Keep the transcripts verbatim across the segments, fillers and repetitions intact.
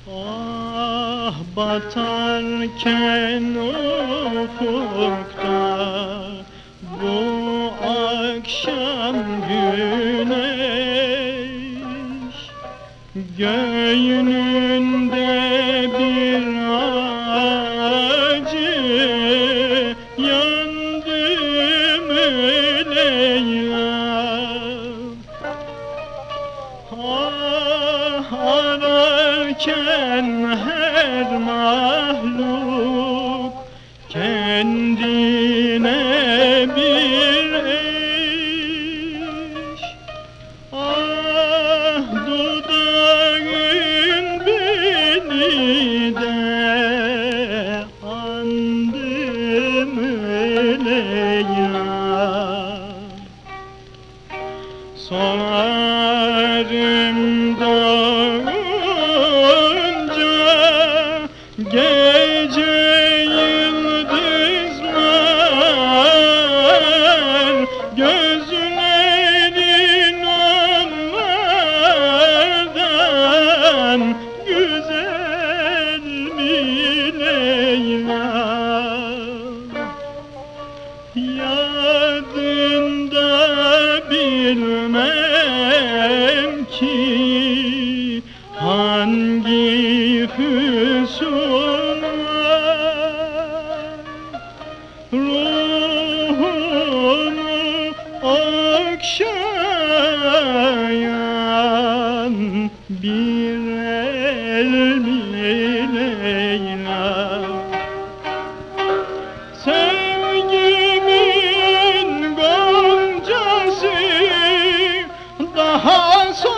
Ah batarken ufukta bu akşam güneş, göğününde bir acı yandı mı Leyla? Ah ararken her mahluk kendine bir eş. Ah dudağın beni de andı mı Leyla? Sorarım doğunca gece yıldızlar, gözlerin onlardan güzel mi Leyla? Yadında bilmem ki hangi füsun var, ruhumu okşayan bir el mi Leyla? Sevgimin goncası daha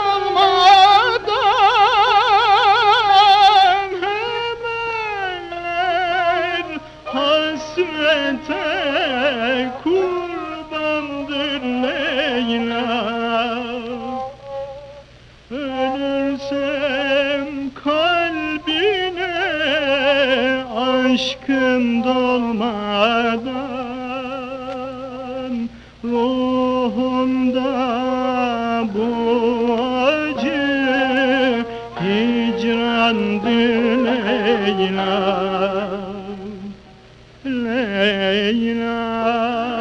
solmadan hemen hasrete kurbandır Leyla. Ölürsem kalbine aşkım dolmadan, ruhumda bu acı hicrandır Leyla, Leyla.